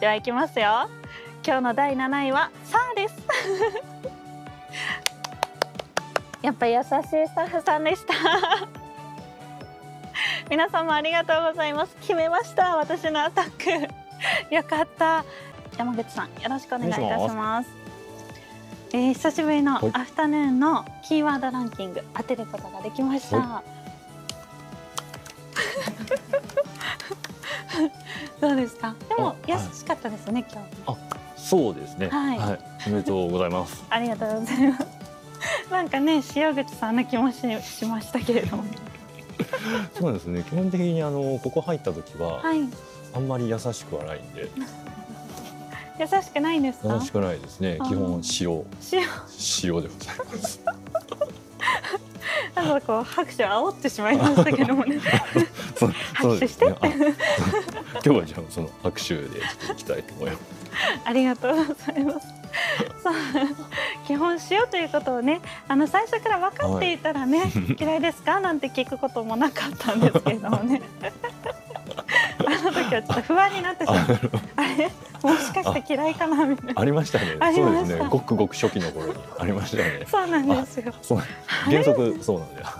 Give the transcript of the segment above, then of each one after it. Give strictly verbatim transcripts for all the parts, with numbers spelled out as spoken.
では行きますよ。今日のだいなないはさあですやっぱ優しいスタッフさんでした皆様ありがとうございます。決めました、私のアタックよかった。山口さん、よろしくお願いいたします。えー、久しぶりのアフタヌーンのキーワードランキング当てることができました。どうですか？でも優しかったですね、今日。 あ、そうですね。 はい、 はい、おめでとうございます。 ありがとうございます。なんかね、塩口さんな気もししましたけれども。 そうですね。基本的にあのここ入った時は、 はい、 あんまり優しくはないんで。 優しくないんですか？ 優しくないですね。基本塩。 塩。 塩でございます。 なんかこう拍手を煽ってしまいましたけどもね。拍手してって。 今日はじゃあその拍手でいきたいと思います。 ありがとうございます。そう基本塩ということをね、あの最初から分かっていたらね、はい、嫌いですかなんて聞くこともなかったんですけれどもね。あの時はちょっと不安になってしまって、あれもしかして嫌いかなみたいな。 ありましたね。そうですね。ごくごく初期の頃にありましたね。 そうなんですよ。 そう原則そうなんだよ。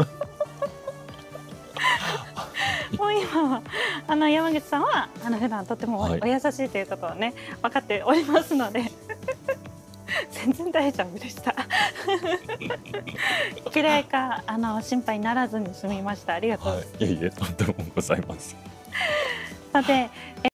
もう今はあの山口さんはあの普段とてもお優しいということをね、分かっておりますので全然大丈夫でした嫌いかあの心配にならずに済みました。ありがとうございます。 はい、いえいえ、とんでもございません。 さて